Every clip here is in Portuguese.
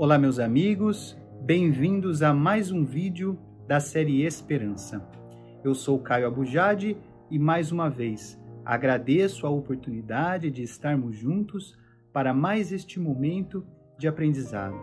Olá, meus amigos, bem-vindos a mais um vídeo da série Esperança. Eu sou Caio Abujade e, mais uma vez, agradeço a oportunidade de estarmos juntos para mais este momento de aprendizado.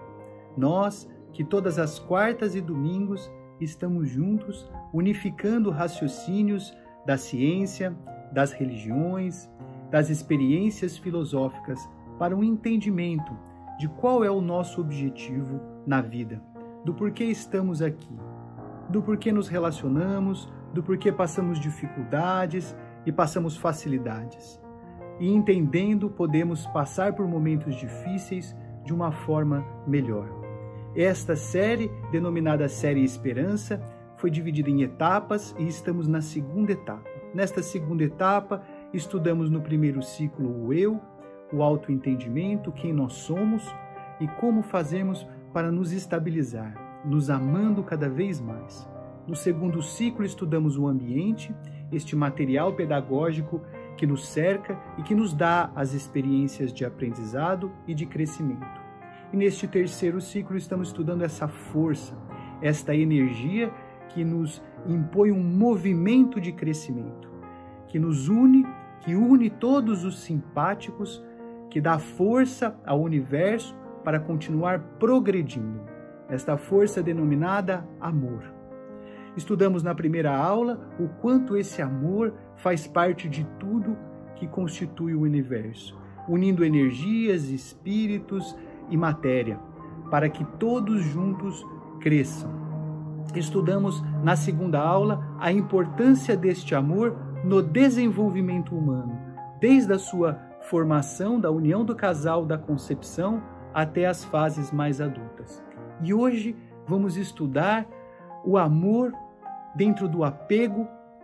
Nós, que todas as quartas e domingos estamos juntos, unificando raciocínios da ciência, das religiões, das experiências filosóficas para um entendimento de qual é o nosso objetivo na vida, do porquê estamos aqui, do porquê nos relacionamos, do porquê passamos dificuldades e passamos facilidades. E entendendo, podemos passar por momentos difíceis de uma forma melhor. Esta série, denominada Série Esperança, foi dividida em etapas e estamos na segunda etapa. Nesta segunda etapa, estudamos no primeiro ciclo o eu, o autoentendimento, quem nós somos e como fazemos para nos estabilizar, nos amando cada vez mais. No segundo ciclo, estudamos o ambiente, este material pedagógico que nos cerca e que nos dá as experiências de aprendizado e de crescimento. E neste terceiro ciclo, estamos estudando essa força, esta energia que nos impõe um movimento de crescimento, que nos une, que une todos os simpáticos, que dá força ao universo para continuar progredindo. Esta força denominada amor. Estudamos na primeira aula o quanto esse amor faz parte de tudo que constitui o universo, unindo energias, espíritos e matéria, para que todos juntos cresçam. Estudamos na segunda aula a importância deste amor no desenvolvimento humano, desde a sua formação, da união do casal, da concepção, até as fases mais adultas. E hoje vamos estudar o amor dentro do apego,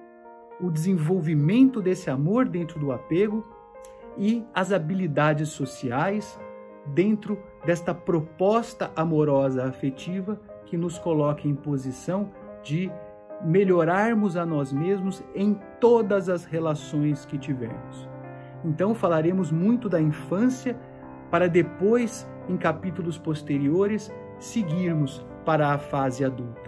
o desenvolvimento desse amor dentro do apego e as habilidades sociais dentro desta proposta amorosa afetiva que nos coloca em posição de melhorarmos a nós mesmos em todas as relações que tivermos. Então falaremos muito da infância para depois, em capítulos posteriores, seguirmos para a fase adulta.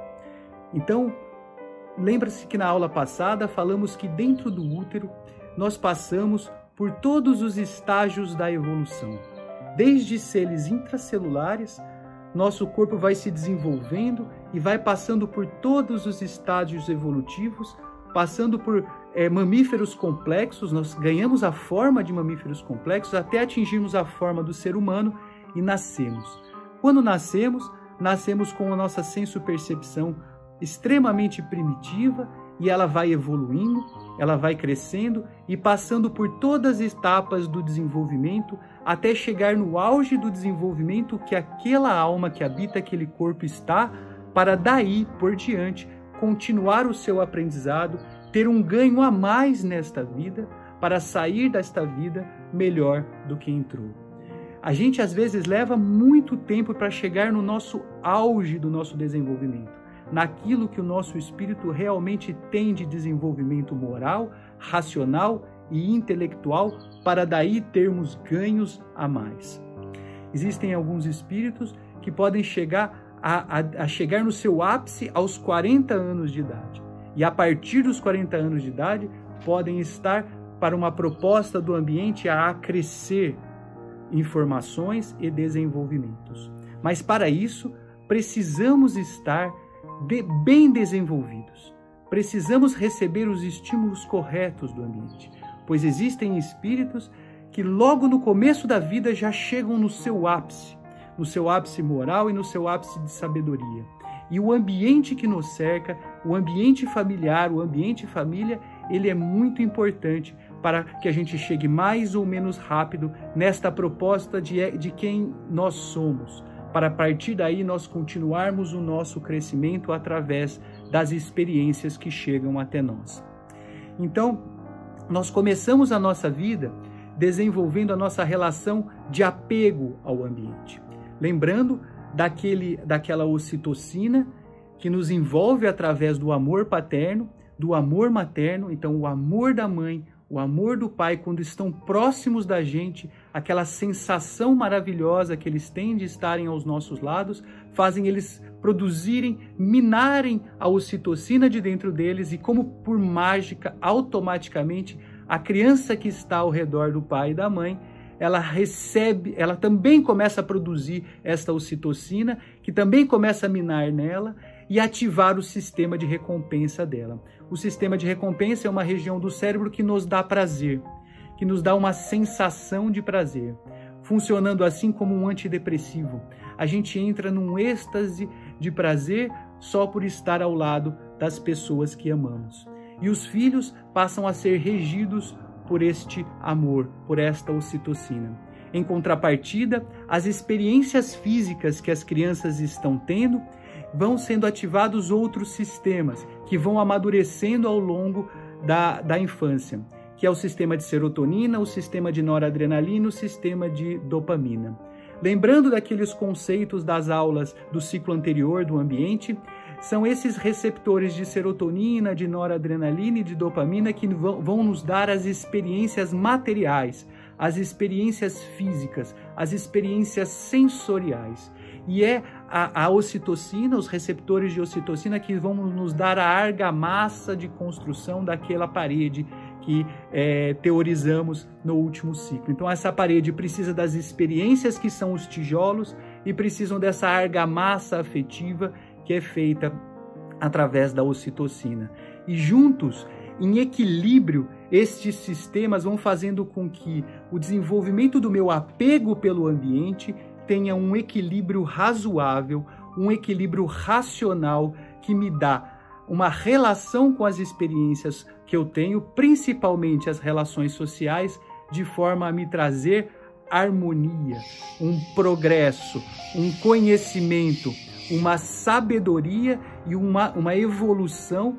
Então, lembra-se que na aula passada falamos que dentro do útero nós passamos por todos os estágios da evolução. Desde seres intracelulares, nosso corpo vai se desenvolvendo e vai passando por todos os estágios evolutivos, passando por mamíferos complexos, nós ganhamos a forma de mamíferos complexos até atingirmos a forma do ser humano e nascemos. Quando nascemos com a nossa senso-percepção extremamente primitiva e ela vai evoluindo, ela vai crescendo e passando por todas as etapas do desenvolvimento até chegar no auge do desenvolvimento que aquela alma que habita aquele corpo está, para daí por diante continuar o seu aprendizado, ter um ganho a mais nesta vida, para sair desta vida melhor do que entrou. A gente às vezes leva muito tempo para chegar no nosso auge do nosso desenvolvimento, naquilo que o nosso espírito realmente tem de desenvolvimento moral, racional e intelectual, para daí termos ganhos a mais. Existem alguns espíritos que podem chegar a chegar no seu ápice aos 40 anos de idade. E a partir dos 40 anos de idade, podem estar para uma proposta do ambiente a acrescer informações e desenvolvimentos. Mas para isso, precisamos estar bem desenvolvidos. Precisamos receber os estímulos corretos do ambiente, pois existem espíritos que logo no começo da vida já chegam no seu ápice moral e no seu ápice de sabedoria. E o ambiente que nos cerca, o ambiente familiar, o ambiente família, ele é muito importante para que a gente chegue mais ou menos rápido nesta proposta de quem nós somos, para a partir daí nós continuarmos o nosso crescimento através das experiências que chegam até nós. Então, nós começamos a nossa vida desenvolvendo a nossa relação de apego ao ambiente. Lembrando daquela ocitocina que nos envolve através do amor paterno, do amor materno, então o amor da mãe, O amor do Pai, quando estão próximos da gente, aquela sensação maravilhosa que eles têm de estarem aos nossos lados, fazem eles produzirem, minarem a ocitocina de dentro deles e, como por mágica, automaticamente, a criança que está ao redor do pai e da mãe, ela também começa a produzir esta ocitocina, que também começa a minar nela e ativar o sistema de recompensa dela. O sistema de recompensa é uma região do cérebro que nos dá prazer, que nos dá uma sensação de prazer, funcionando assim como um antidepressivo. A gente entra num êxtase de prazer só por estar ao lado das pessoas que amamos. E os filhos passam a ser regidos por este amor, por esta ocitocina. Em contrapartida, as experiências físicas que as crianças estão tendo vão sendo ativados outros sistemas que vão amadurecendo ao longo da infância, que é o sistema de serotonina, o sistema de noradrenalina, o sistema de dopamina. Lembrando daqueles conceitos das aulas do ciclo anterior do ambiente, são esses receptores de serotonina, de noradrenalina e de dopamina que vão nos dar as experiências materiais, as experiências físicas, as experiências sensoriais. E é a ocitocina, os receptores de ocitocina que vão nos dar a argamassa de construção daquela parede que teorizamos no último ciclo. Então essa parede precisa das experiências que são os tijolos e precisam dessa argamassa afetiva que é feita através da ocitocina. E juntos, em equilíbrio, estes sistemas vão fazendo com que o desenvolvimento do meu apego pelo ambiente tenha um equilíbrio razoável, um equilíbrio racional que me dá uma relação com as experiências que eu tenho, principalmente as relações sociais, de forma a me trazer harmonia, um progresso, um conhecimento, uma sabedoria e uma evolução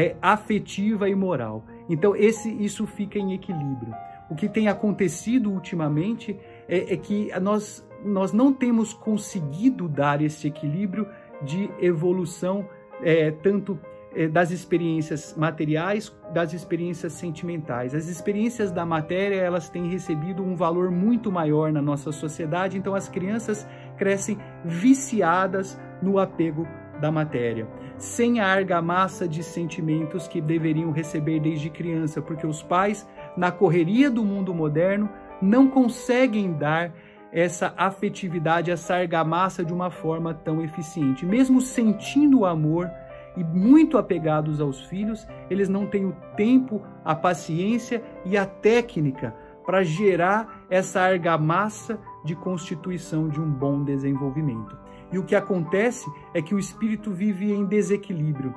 afetiva e moral. Então isso fica em equilíbrio. O que tem acontecido ultimamente é que nós não temos conseguido dar esse equilíbrio de evolução, tanto das experiências materiais, das experiências sentimentais. As experiências da matéria, elas têm recebido um valor muito maior na nossa sociedade, então as crianças crescem viciadas no apego da matéria, sem a argamassa de sentimentos que deveriam receber desde criança, porque os pais, na correria do mundo moderno, não conseguem dar essa afetividade, essa argamassa de uma forma tão eficiente. Mesmo sentindo o amor e muito apegados aos filhos, eles não têm o tempo, a paciência e a técnica para gerar essa argamassa de constituição de um bom desenvolvimento. E o que acontece é que o espírito vive em desequilíbrio.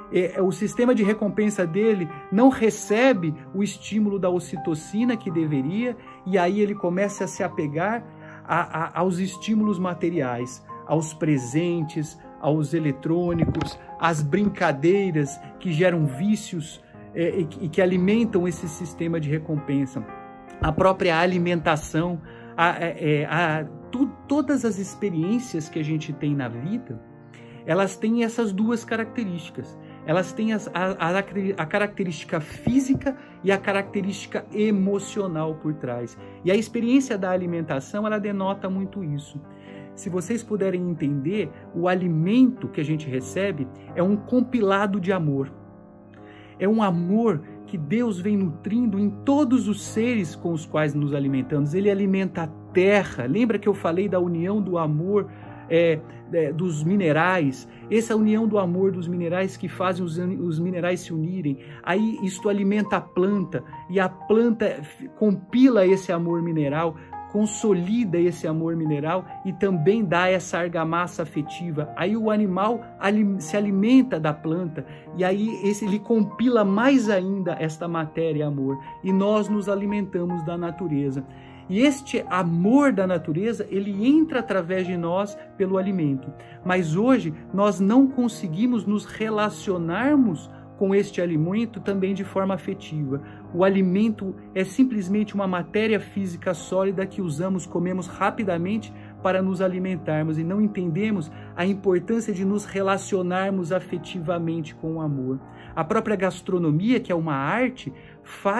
O sistema de recompensa dele não recebe o estímulo da ocitocina que deveria, e aí ele começa a se apegar aos estímulos materiais, aos presentes, aos eletrônicos, às brincadeiras que geram vícios e que alimentam esse sistema de recompensa. A própria alimentação, todas as experiências que a gente tem na vida, elas têm essas duas características. Elas têm a característica física e a característica emocional por trás. E a experiência da alimentação, ela denota muito isso. Se vocês puderem entender, o alimento que a gente recebe é um compilado de amor. É um amor que Deus vem nutrindo em todos os seres com os quais nos alimentamos. Ele alimenta a terra. Lembra que eu falei da união do amor dos minerais? Essa união do amor dos minerais que fazem os minerais se unirem. Aí isto alimenta a planta e a planta compila esse amor mineral, consolida esse amor mineral e também dá essa argamassa afetiva. Aí o animal se alimenta da planta e aí ele compila mais ainda esta matéria, amor, e nós nos alimentamos da natureza. E este amor da natureza, ele entra através de nós pelo alimento. Mas hoje nós não conseguimos nos relacionarmos com este alimento também de forma afetiva. O alimento é simplesmente uma matéria física sólida que usamos, comemos rapidamente para nos alimentarmos e não entendemos a importância de nos relacionarmos afetivamente com o amor. A própria gastronomia, que é uma arte, faz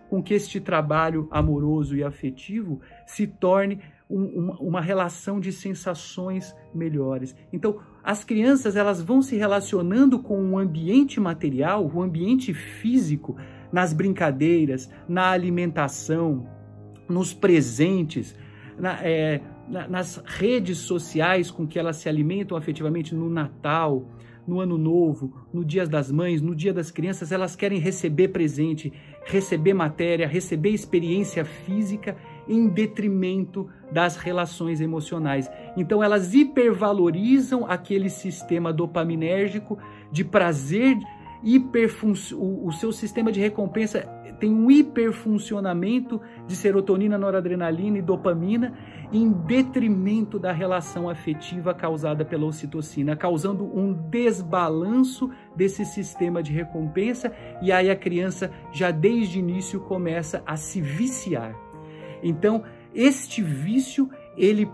com que este trabalho amoroso e afetivo se torne uma relação de sensações melhores. Então, as crianças elas vão se relacionando com o ambiente material, o ambiente físico, nas brincadeiras, na alimentação, nos presentes, nas redes sociais com que elas se alimentam afetivamente no Natal, no Ano Novo, no Dia das Mães, no Dia das Crianças. Elas querem receber presente, receber matéria, receber experiência física em detrimento das relações emocionais. Então elas hipervalorizam aquele sistema dopaminérgico de prazer, o seu sistema de recompensa tem um hiperfuncionamento de serotonina, noradrenalina e dopamina em detrimento da relação afetiva causada pela ocitocina, causando um desbalanço desse sistema de recompensa, e aí a criança já desde o início começa a se viciar. Então, este vício, ele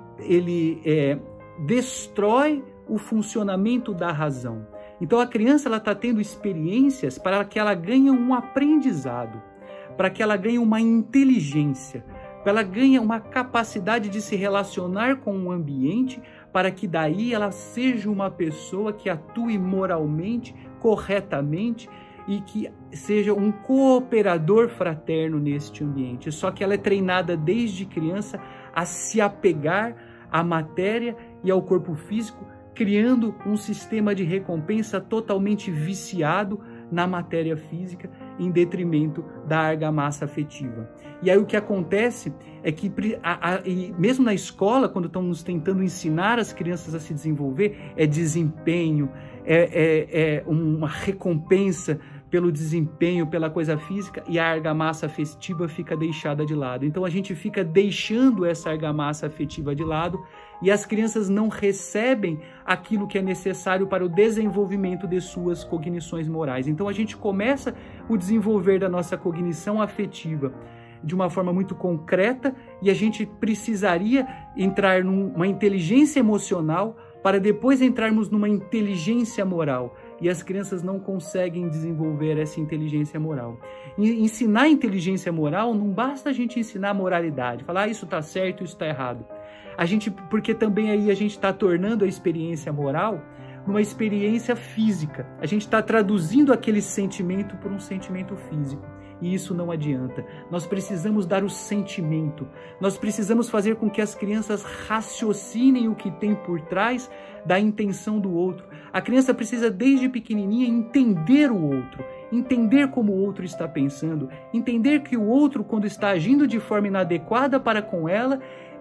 destrói o funcionamento da razão. Então, a criança está tendo experiências para que ela ganhe um aprendizado, para que ela ganhe uma inteligência, para ela ganhe uma capacidade de se relacionar com o ambiente, para que daí ela seja uma pessoa que atue moralmente, corretamente, e que seja um cooperador fraterno neste ambiente. Só que ela é treinada desde criança a se apegar à matéria e ao corpo físico, criando um sistema de recompensa totalmente viciado na matéria física, em detrimento da argamassa afetiva. E aí o que acontece é que, mesmo na escola, quando estamos tentando ensinar as crianças a se desenvolver, é desempenho, é uma recompensa pelo desempenho, pela coisa física, e a argamassa afetiva fica deixada de lado. Então a gente fica deixando essa argamassa afetiva de lado, e as crianças não recebem aquilo que é necessário para o desenvolvimento de suas cognições morais. Então a gente começa o desenvolver da nossa cognição afetiva de uma forma muito concreta, e a gente precisaria entrar numa inteligência emocional para depois entrarmos numa inteligência moral. E as crianças não conseguem desenvolver essa inteligência moral. E ensinar inteligência moral não basta a gente ensinar moralidade, falar isso está certo, isso está errado. Porque também aí a gente está tornando a experiência moral numa experiência física. A gente está traduzindo aquele sentimento por um sentimento físico. E isso não adianta. Nós precisamos dar o sentimento. Nós precisamos fazer com que as crianças raciocinem o que tem por trás da intenção do outro. A criança precisa, desde pequenininha, entender o outro, entender como o outro está pensando, entender que o outro, quando está agindo de forma inadequada para com ela,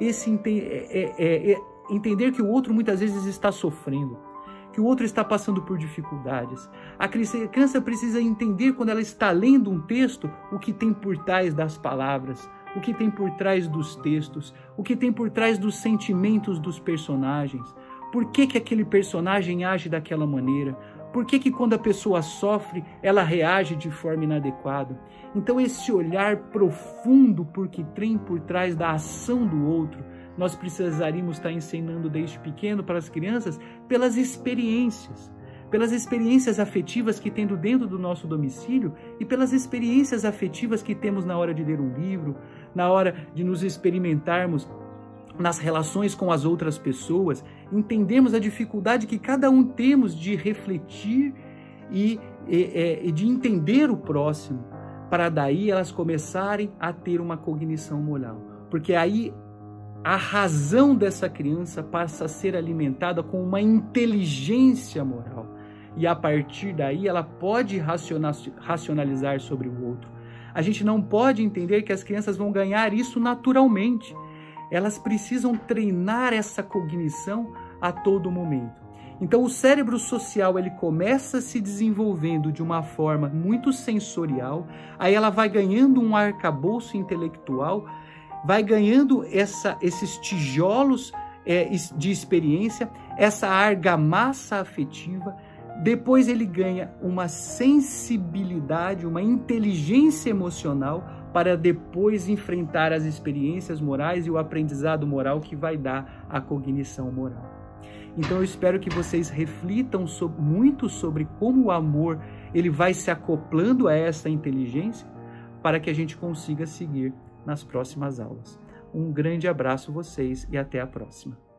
entender que o outro muitas vezes está sofrendo, que o outro está passando por dificuldades. A criança precisa entender, quando ela está lendo um texto, o que tem por trás das palavras, o que tem por trás dos textos, o que tem por trás dos sentimentos dos personagens. Por que aquele personagem age daquela maneira? Por que quando a pessoa sofre, ela reage de forma inadequada? Então esse olhar profundo por que tem por trás da ação do outro, nós precisaríamos estar ensinando desde pequeno para as crianças pelas experiências afetivas que temos dentro do nosso domicílio e pelas experiências afetivas que temos na hora de ler um livro, na hora de nos experimentarmos nas relações com as outras pessoas, entendemos a dificuldade que cada um temos de refletir e de entender o próximo, para daí elas começarem a ter uma cognição moral. Porque aí a razão dessa criança passa a ser alimentada com uma inteligência moral. E a partir daí ela pode racionalizar sobre o outro. A gente não pode entender que as crianças vão ganhar isso naturalmente. Elas precisam treinar essa cognição a todo momento. Então o cérebro social ele começa se desenvolvendo de uma forma muito sensorial, aí ela vai ganhando um arcabouço intelectual, vai ganhando esses tijolos de experiência, essa argamassa afetiva. Depois ele ganha uma sensibilidade, uma inteligência emocional para depois enfrentar as experiências morais e o aprendizado moral que vai dar a cognição moral. Então eu espero que vocês reflitam muito sobre como o amor ele vai se acoplando a essa inteligência, para que a gente consiga seguir nas próximas aulas. Um grande abraço a vocês e até a próxima.